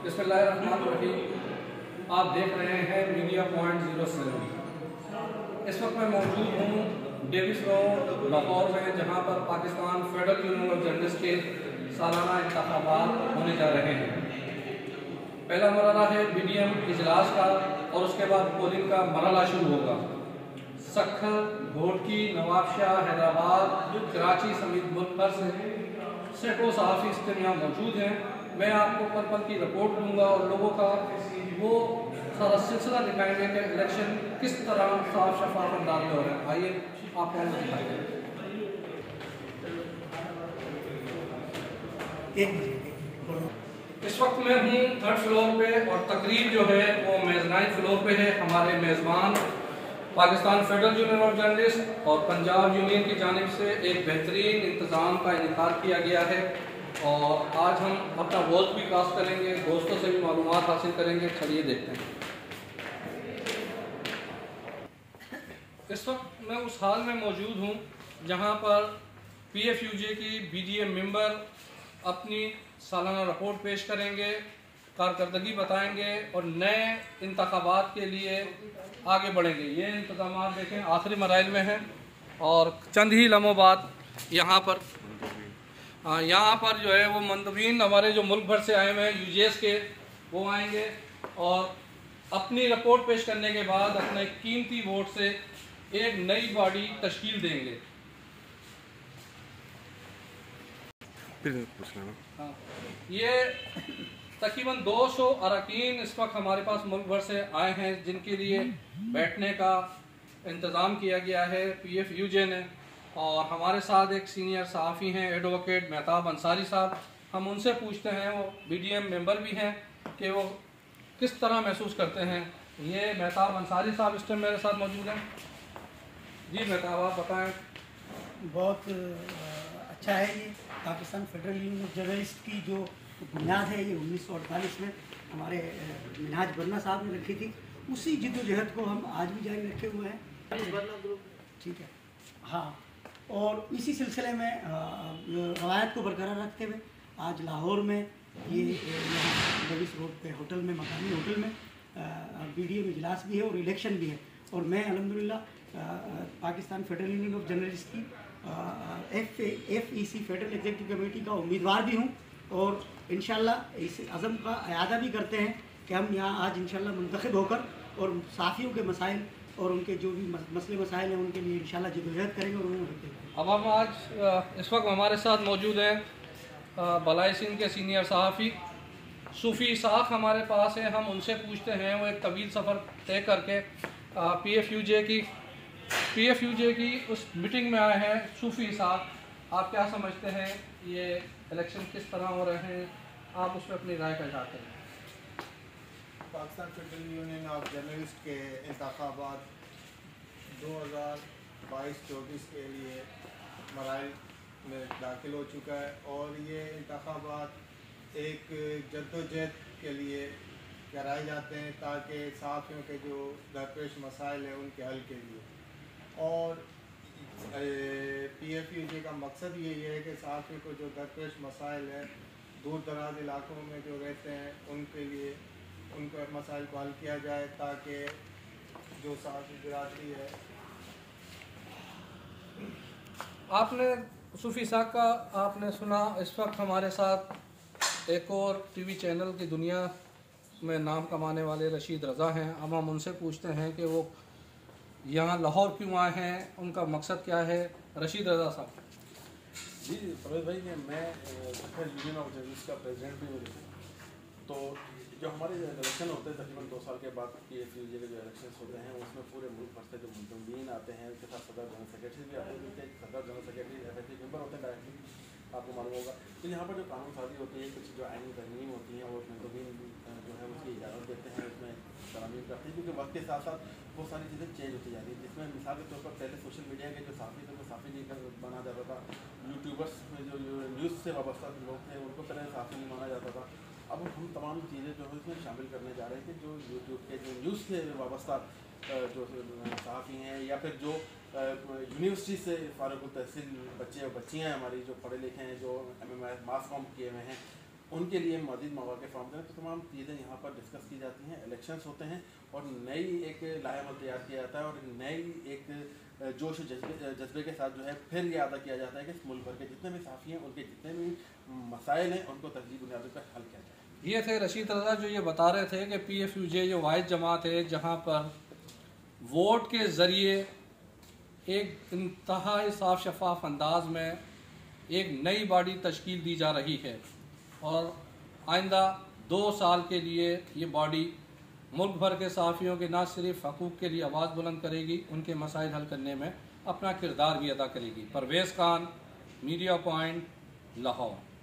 बिस्मिल्लाहिर्रहमानिर्रहीम। आप देख रहे हैं मीडिया पॉइंट 07। इस वक्त मैं मौजूद हूँ डेविस रोड लाहौर में, जहाँ पर Pakistan federal union of journalist के सालाना इंतखाबात होने जा रहे हैं। पहला मरहला है BDM इजलास का और उसके बाद पोलिंग का मरहला शुरू होगा। सक्खर, घोटकी, नवाबशाह, हैदराबाद, कराची समेत मुल्क भर से सैकड़ों सहाफ़ी इस टाइम यहाँ मौजूद हैं। मैं आपको पल पल की रिपोर्ट दूंगा और लोगों का वो सारा सिलसिला दिखाएंगे कि इलेक्शन किस तरह साफ शफाफ अंदाज में हो रहा है। आइए आपको हम दिखाएंगे। इस वक्त मैं हूँ 3rd फ्लोर पे और तकरीब जो है वो मेज़नाइन फ्लोर पे है। हमारे मेज़बान Pakistan federal union of journalist और पंजाब यूनियन की जानिब से एक बेहतरीन इंतज़ाम का इनेकाद किया गया है और आज हम अपना वोट भी क्रॉस करेंगे, दोस्तों से भी मालूमात हासिल करेंगे। चलिए देखते हैं। इस वक्त मैं उस हाल में मौजूद हूँ जहाँ पर PFUJ की BDM मेंबर अपनी सालाना रिपोर्ट पेश करेंगे, कारकर्दगी बताएंगे और नए इंतखाबात के लिए आगे बढ़ेंगे। ये इंतजाम देखें आखिरी मराइल में हैं और चंद ही लम्हों बाद यहाँ पर जो है वो मंतवीन हमारे जो मुल्क भर से आए हुए हैं UJS के, वो आएंगे और अपनी रिपोर्ट पेश करने के बाद अपने कीमती वोट से एक नई बॉडी तश्कील देंगे। हाँ, ये तकरीबन 200 अरकान इस वक्त हमारे पास मुल्क भर से आए हैं, जिनके लिए बैठने का इंतज़ाम किया गया है PFUJ ने। और हमारे साथ एक सीनियर सहाफ़ी हैं एडवोकेट मेहताब अंसारी साहब। हम उनसे पूछते हैं, वो BDM मेंबर भी हैं, कि वो किस तरह महसूस करते हैं। ये मेहताब अंसारी साहब इस टाइम मेरे साथ मौजूद हैं। जी मेहताब, आप बताएँ। बहुत अच्छा है। ये Pakistan federal union of journalist की जो बुनियाद है, ये 1948 में हमारे मिनहाज बन्ना साहब ने रखी थी। उसी जिद्दोजहद को हम आज भी जारी रखे हुए हैं। ठीक है, हाँ। और इसी सिलसिले में रवायत को बरकरार रखते हुए आज लाहौर में ये यहाँ डेविस रोड पे होटल में, मकानी होटल में BDM इजलास भी है और इलेक्शन भी है। और मैं अल्हम्दुलिल्लाह Pakistan federal union of journalist की FEC फेडरल एग्जीक्यूटिव कमेटी का उम्मीदवार भी हूँ और इंशाल्लाह इस अज़म का अयादा भी करते हैं कि हम यहाँ आज इंशाल्लाह मुंतखब होकर और सहाफ़ियों के मसाइल और उनके जो भी मसले मसाइल हैं उनके लिए इंशाल्लाह जदोजहद करेंगे और उन्हें हल। अब हम आज इस वक्त हमारे साथ मौजूद हैं बलाई सिंध के सीनियर सहाफ़ी सूफ़ी इसाक़ हमारे पास हैं। हम उनसे पूछते हैं, वो एक तवील सफ़र तय करके PFUJ की उस मीटिंग में आए हैं। सूफ़ी इसाक़, आप क्या समझते हैं, ये इलेक्शन किस तरह हो रहे हैं, आप उस पर अपनी राय का इज़हार करें। Pakistan federal union of journalist के इंतखाबात 2022-24 के लिए मराइल में दाखिल हो चुका है और ये इंतखाबात एक जद्दोजहद के लिए कराए जाते हैं ताकि सहाफ़ियों के जो दरपेश मसाइल हैं उनके हल के लिए। और PFUJ का मकसद यही है कि सहाफ़ी को जो दरपेश मसाइल हैं दूर दराज इलाकों में जो रहते हैं उनके लिए उनके मसाइल को हल किया जाए ताकि जो सहाफ़ी बिरादरी है। आपने सूफ़ी साहब का आपने सुना। इस वक्त हमारे साथ एक और TV चैनल की दुनिया में नाम कमाने वाले रशीद रज़ा हैं। अब हम उनसे पूछते हैं कि वो यहाँ लाहौर क्यों आए हैं, उनका मकसद क्या है। रशीद रज़ा साहब। जी परवेज़ भाई, मैं यूनियन ऑफ जर्नलिस्ट का प्रेसिडेंट भी हूँ। तो जो हमारे इलेक्शन होते हैं तकरीबन 2 साल के बाद PFUJ के जो इलेक्शन होते हैं उसमें पूरे मुल्क भर से जो मुंतज़मीन आते हैं, उनके साथ सदर जनरल सेक्रेटरी भी आते हैं, क्योंकि सदर जनरल सेक्रेटरी FFC मेंबर होते हैं डायरेक्टली, आपको मालूम होगा। तो यहाँ पर जो कानून साजी होती है, कुछ जो आइनी तरमीम होती हैं वो मुंतज़मीन जो है उसकी इजाज़त देते हैं, उसमें तरमीम करते हैं, क्योंकि वक्त के साथ साथ बहुत सारी चीज़ें चेंज होती जा रही है। जिसमें मिसाल के तौर पर पहले सोशल मीडिया के जो साफ़ी थे वो साफ़ी नहीं माना जाता था। यूट्यूबर्स में जो न्यूज़ से वाबस्ता लोग थे उनको पहले साफ़ी नहीं माना जाता था। अब हम तमाम चीज़ें जो है इसमें शामिल करने जा रहे हैं कि जो यूट्यूब के जो न्यूज़ से वाबस्ता जो सहाफ़ी हैं या फिर जो यूनिवर्सिटी से फ़ारुक़ तहसील बच्चे और बच्चियाँ हमारी जो पढ़े लिखे हैं, जो मास कॉम किए हुए हैं, उनके लिए मज़ीद मौक़े फ़राहम करें। तो तमाम चीज़ें यहाँ पर डिस्कस की जाती हैं, इलेक्शंस होते हैं और नई एक लाहेअमल तैयार किया जाता है और नई एक जोश जज्बे के साथ जो है फिर ये अदा किया जाता है कि मुल्क भर के जितने भी साफ़ी हैं उनके जितने भी मसाइल हैं उनको तहज़ीब बुनियादों पर हल किया जाए। ये थे रशीद रज़ा जो ये बता रहे थे कि PFUJ जो वाहिद जमात है जहाँ पर वोट के ज़रिए एक इंतहाई साफ शफाफ अंदाज में एक नई बॉडी तश्कील दी जा रही है और आइंदा 2 साल के लिए ये बॉडी मुल्क भर के सहाफ़ियों के न सिर्फ हकूक़ के लिए आवाज़ बुलंद करेगी, उनके मसाइल हल करने में अपना किरदार भी अदा करेगी। Parvez Khan, media point, Lahore.